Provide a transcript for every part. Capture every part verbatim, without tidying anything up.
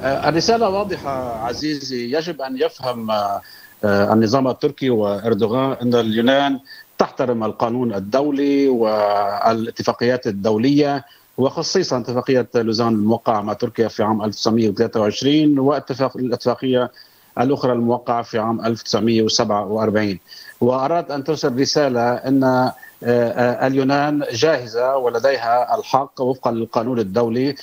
الرسالة واضحة عزيزي. يجب أن يفهم النظام التركي وأردوغان أن اليونان تحترم القانون الدولي والاتفاقيات الدولية، وخصيصا اتفاقية لوزان الموقعة مع تركيا في عام ألف وتسعمئة وثلاثة وعشرين والاتفاقية الأخرى الموقعة في عام ألف وتسعمئة وسبعة وأربعين. وأراد أن ترسل رسالة أن اليونان جاهزة ولديها الحق وفقا للقانون الدولي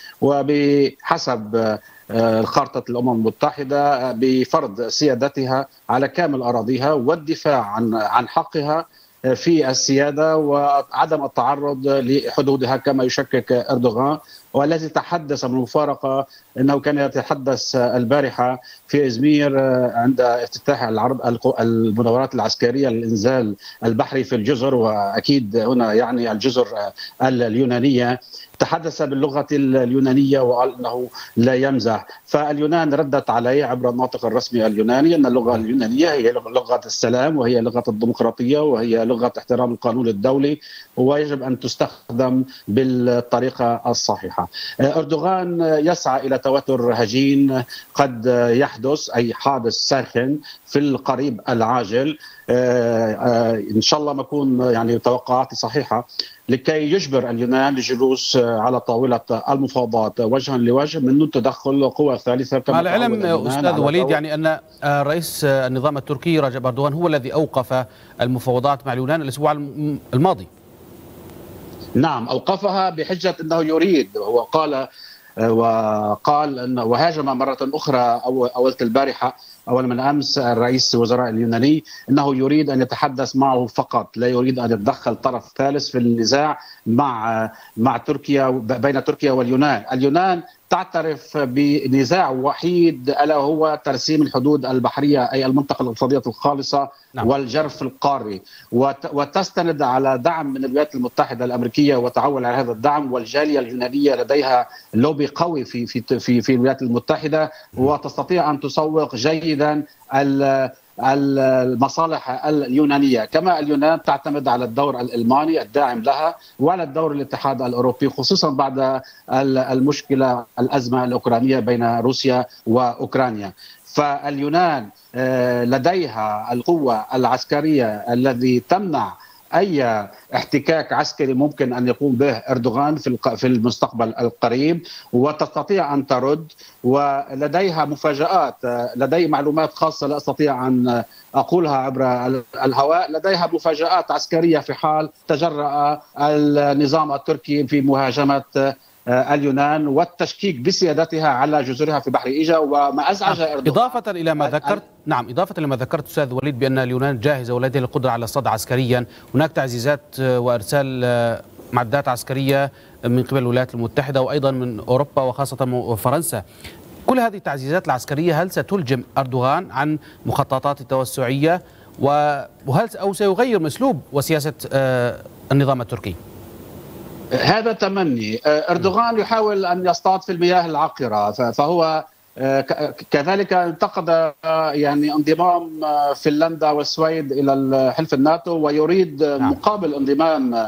وبحسب خارطة الأمم المتحدة بفرض سيادتها على كامل أراضيها والدفاع عن عن حقها في السيادة وعدم التعرض لحدودها كما يشكك أردوغان، والذي تحدث من المفارقة أنه كان يتحدث البارحة في إزمير عند افتتاح العرض المناورات العسكرية للإنزال البحري في الجزر، وأكيد هنا يعني الجزر اليونانية. تحدث باللغة اليونانية وقال أنه لا يمزح، فاليونان ردت عليه عبر الناطق الرسمي اليوناني أن اللغة اليونانية هي لغة السلام وهي لغة الديمقراطية وهي لغة احترام القانون الدولي ويجب أن تستخدم بالطريقة الصحيحة. أردوغان يسعى إلى توتر هجين قد يحدث، أي حادث ساخن في القريب العاجل، إن شاء الله ما يكون يعني توقعاتي صحيحة، لكي يجبر اليونان للجلوس على طاولة المفاوضات وجها لوجه من دون تدخل قوى ثالثة. كما مع العلم أستاذ وليد يعني أن رئيس النظام التركي رجب أردوغان هو الذي أوقف المفاوضات مع اليونان الأسبوع الماضي. نعم، أوقفها بحجة أنه يريد، وقال وقال أن وهاجم مرة أخرى أولة البارحة أول من أمس الرئيس الوزراء اليوناني أنه يريد أن يتحدث معه فقط، لا يريد أن يتدخل طرف ثالث في النزاع مع مع تركيا بين تركيا واليونان. اليونان تعترف بنزاع وحيد ألا هو ترسيم الحدود البحرية أي المنطقة الاقتصادية الخالصة نعم. والجرف القاري، وتستند على دعم من الولايات المتحدة الأمريكية وتعول على هذا الدعم، والجالية اليونانية لديها لوبي قوي في في في في الولايات المتحدة وتستطيع أن تسوق جيدا المصالح اليونانية. كما اليونان تعتمد على الدور الألماني الداعم لها وعلى الدور الاتحاد الأوروبي، خصوصا بعد المشكلة الأزمة الأوكرانية بين روسيا وأوكرانيا. فاليونان لديها القوة العسكرية الذي تمنع أي احتكاك عسكري ممكن أن يقوم به أردوغان في في المستقبل القريب، وتستطيع أن ترد، ولديها مفاجآت، لدي معلومات خاصة لا أستطيع أن أقولها عبر الهواء، لديها مفاجآت عسكرية في حال تجرأ النظام التركي في مهاجمة اليونان والتشكيك بسيادتها على جزرها في بحر إيجا، وما أزعج أردوغان. إضافة إلى ما ذكرت نعم إضافة إلى ما ذكرت أستاذ وليد بأن اليونان جاهزة ولديها القدرة على الصد عسكريا، هناك تعزيزات وإرسال معدات عسكرية من قبل الولايات المتحدة وأيضا من أوروبا وخاصة فرنسا. كل هذه التعزيزات العسكرية هل ستلجم أردوغان عن مخططات التوسعية وهل أو سيغير من أسلوب وسياسة النظام التركي؟ هذا تمني. أردوغان يحاول أن يصطاد في المياه العقرة، فهو كذلك انتقد يعني انضمام فنلندا والسويد إلى حلف الناتو ويريد مقابل انضمام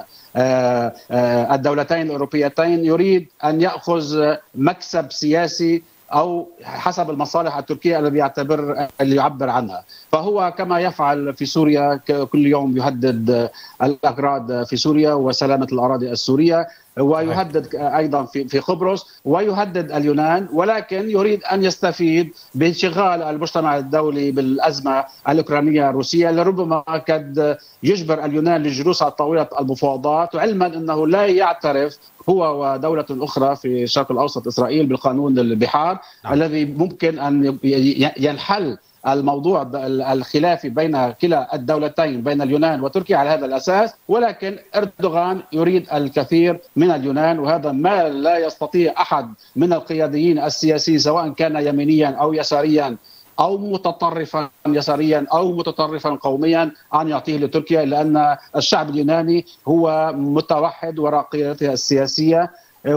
الدولتين الأوروبيتين يريد أن يأخذ مكسب سياسي أو حسب المصالح التركية الذي يعتبر اللي يعبر عنها. فهو كما يفعل في سوريا كل يوم يهدد الأكراد في سوريا وسلامة الأراضي السورية، ويهدد أيضا في في قبرص ويهدد اليونان، ولكن يريد أن يستفيد بانشغال المجتمع الدولي بالأزمة الأوكرانية الروسية لربما قد يجبر اليونان للجلوس على طاولة المفاوضات، علما أنه لا يعترف هو ودولة أخرى في الشرق الأوسط إسرائيل بالقانون البحار نعم. الذي ممكن أن ينحل الموضوع الخلافي بين كلا الدولتين بين اليونان وتركيا على هذا الأساس، ولكن أردوغان يريد الكثير من اليونان، وهذا ما لا يستطيع أحد من القياديين السياسيين سواء كان يمينيا أو يساريا أو متطرفا يساريا أو متطرفا قوميا أن يعطيه لتركيا، لأن الشعب اليوناني هو متوحد وراء قيادته السياسية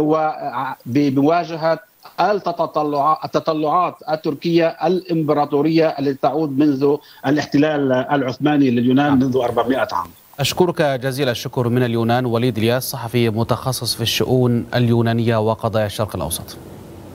وبمواجهة التطلعات التركية الإمبراطورية التي تعود منذ الاحتلال العثماني لليونان منذ أربعمائة عام. أشكرك جزيل الشكر من اليونان وليد الياس، صحفي متخصص في الشؤون اليونانية وقضايا الشرق الأوسط.